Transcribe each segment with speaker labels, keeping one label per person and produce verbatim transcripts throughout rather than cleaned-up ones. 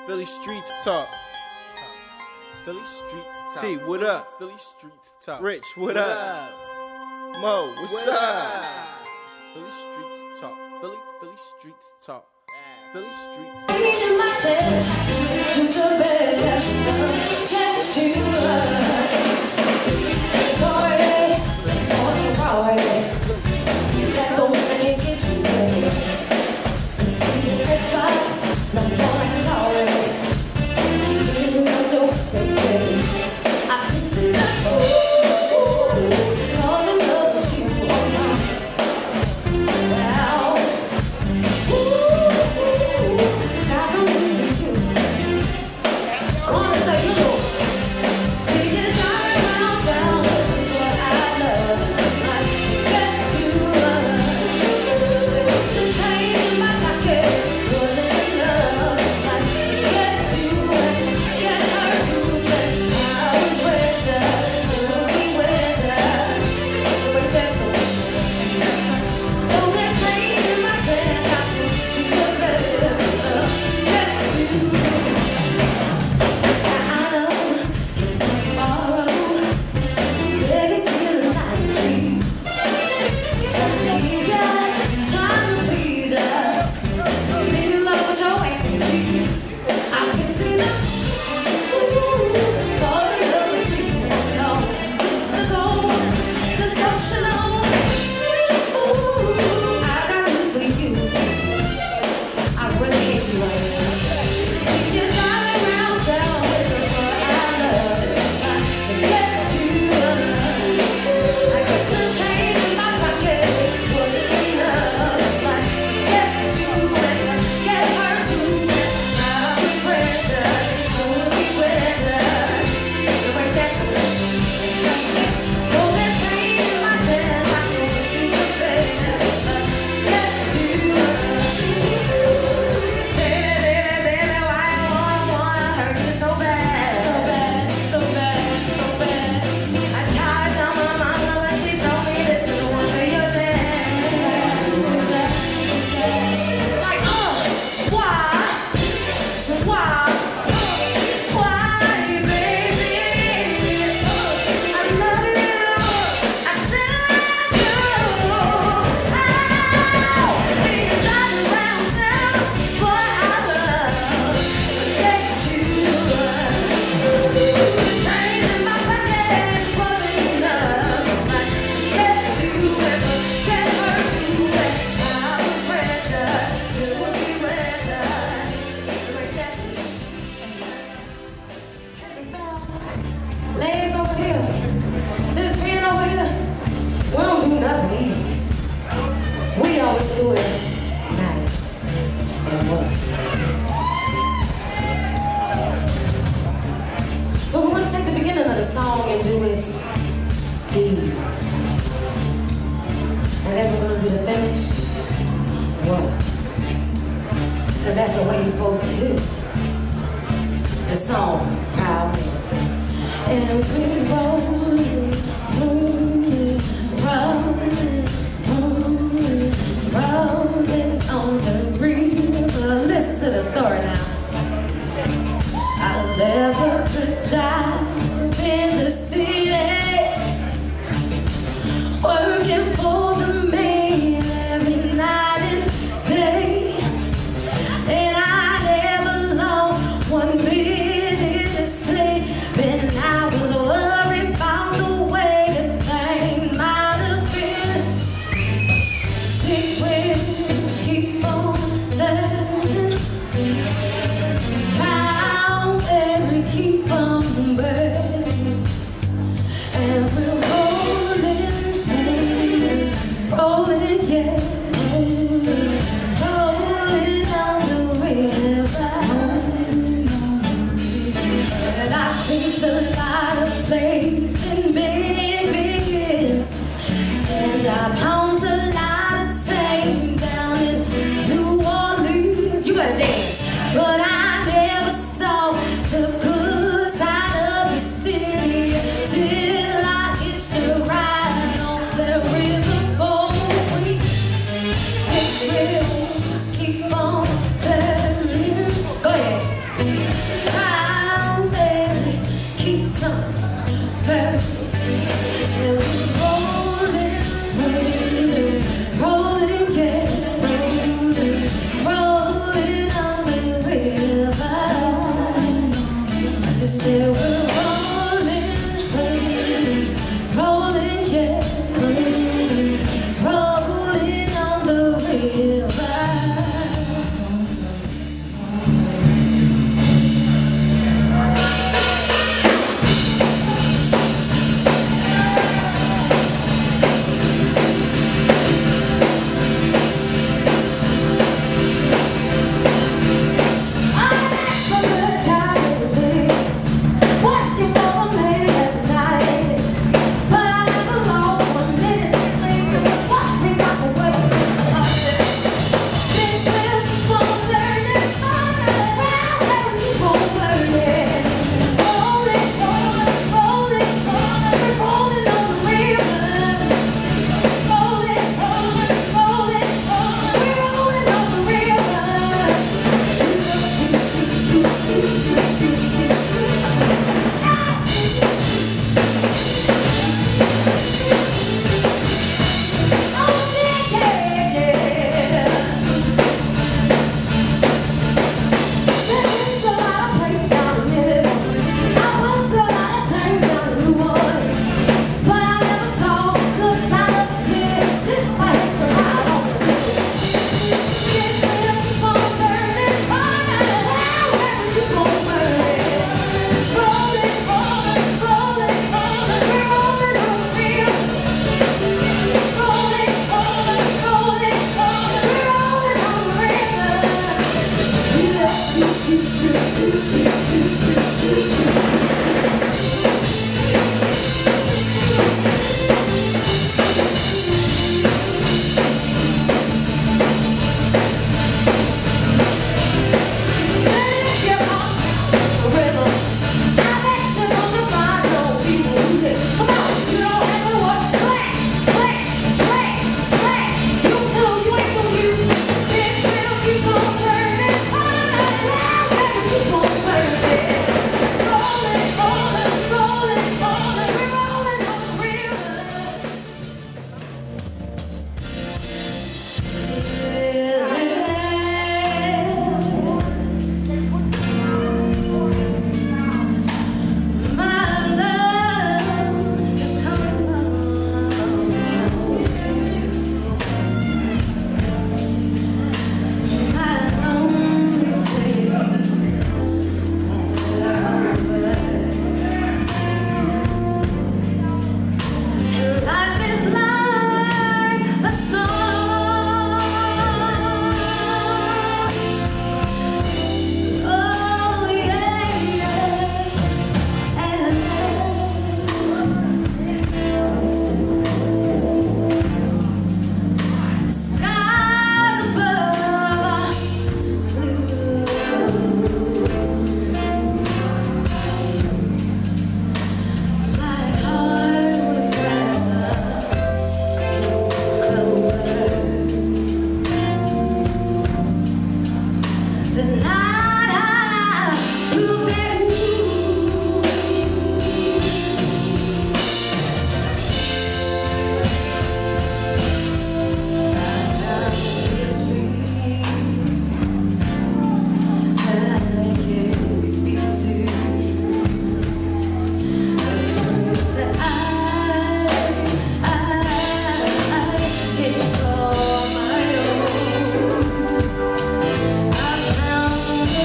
Speaker 1: Philly streets talk. Philly streets talk. T, what up? Philly streets talk. Rich, what, what up? up? Mo, what's what up? up? Philly streets talk. Philly, Philly streets talk. Yeah. Philly streets talk. In my chest, to the bed, get you sorry, sorry, sorry. That don't make it you way. The secret spots, no one sorry. You know the way. I can see that. Ooh, all the love you want now. Ooh, got something for you. Gonna say you know. See you driving around town with what I love. I get you love. There was some change in my pocket. Wasn't enough. I get you and get her to say I was with ya, to be with ya. But there's so much. Oh, there's pain in my chest. I put you the best of love. Get you. I know tomorrow there is still a night dream. Trying to keep ya, trying to please ya. Maybe love with your ex and you. I can see that. Ooh, falls in love with you. No, the goal, just don't you know. Ooh, I got news for you. I really hate you right now. See you driving around town with the what I love. I get you. I guess the change in my pocket wasn't enough. I get you and get her to say I was pressure to be with her. The way that's so oh, there's pain in my chest. I wish you the best. Get you. Baby, baby, why I wanna, wanna hurt you so bad. So bad, so bad, so bad. I tried to tell my mama, but she told me this is one for your dad. Like, oh, why? Why? Why, baby? I love you. I still love you. Oh, see you driving around town, boy, I love. Get you. Change in my pocket wasn't enough. I get you and get her to say I was pressure to be with her. Like that. Legs over here, this pen over here. We don't do nothing easy. We always do it nice and rough. But we're gonna take the beginning of the song and do it easy. And then we're gonna do the finish rough. Cause that's the way you're supposed to do the song proudly. And we rolling, rolling, rolling, rolling, rolling on the river. Listen to the story now. I left a good job in the city, working for the man every night and day. And I never lost one minute of sleep. And I was worried about the way the thing might have been. Big wheels keep on turning, round and we keep on burning. And we're rolling, rolling, yeah, rolling, rolling down the river. Said I've been to a lot of places in Memphis, and I've homed a lot of time down in New Orleans. You better dance. But I never saw the good side of the city till I hitched a ride on the riverboat. Big wheels keep on turning. Go ahead. I found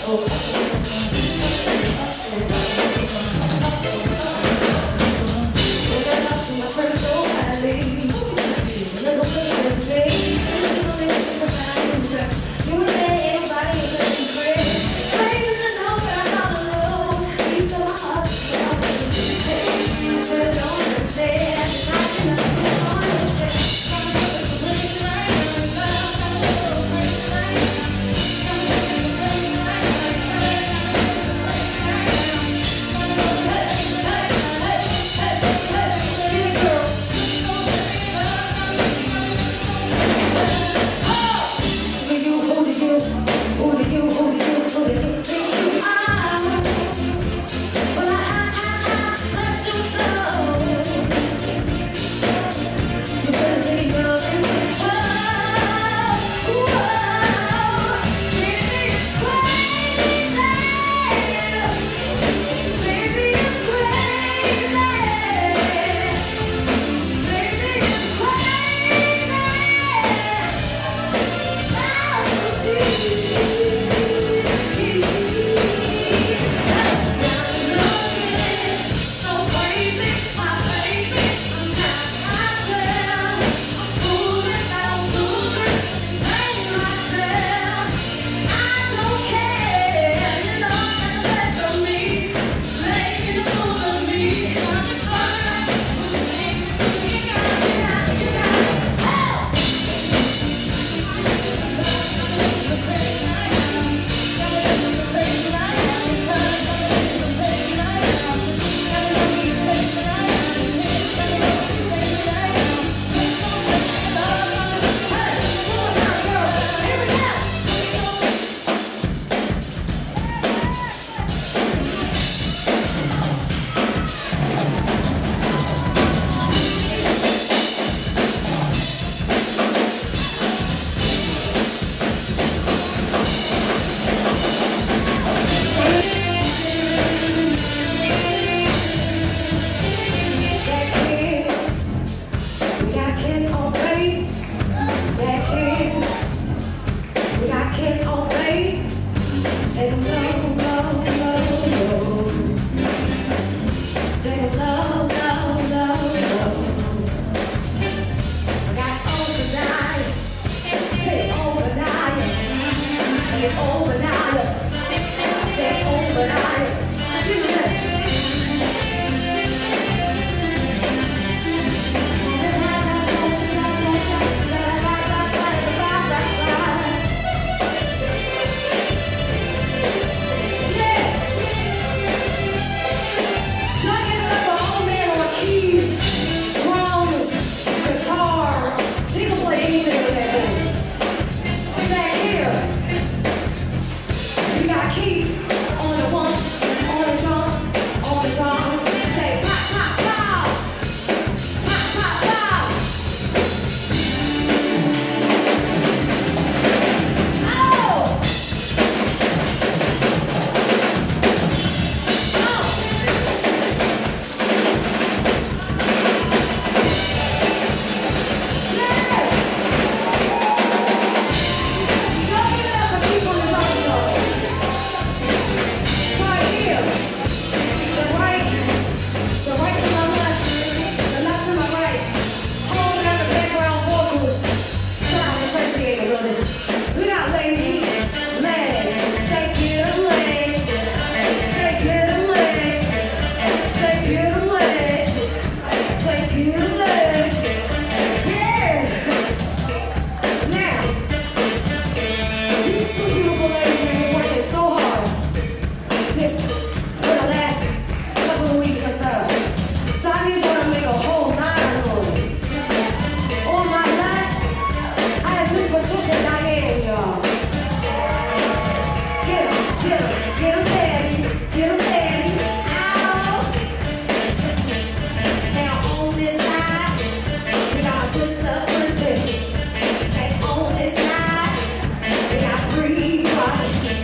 Speaker 1: Three, five.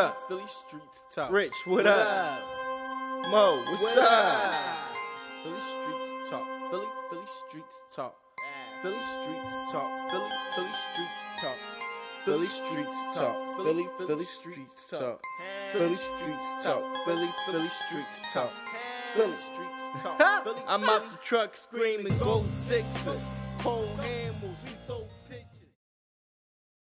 Speaker 2: up?
Speaker 3: Philly streets talk.
Speaker 2: Rich, what,
Speaker 3: What
Speaker 2: up?
Speaker 3: up?
Speaker 2: Mo, what's
Speaker 3: What
Speaker 2: up?
Speaker 3: up? Philly streets talk. Philly, Philly streets talk. Philly streets talk. Philly, Philly streets talk.
Speaker 2: Philly streets talk. Philly, Philly streets talk. Philly streets talk. Philly, Philly streets talk.
Speaker 3: Philly streets talk. Philly, I'm out the truck screaming, go Sixers. Cold hammers, we throw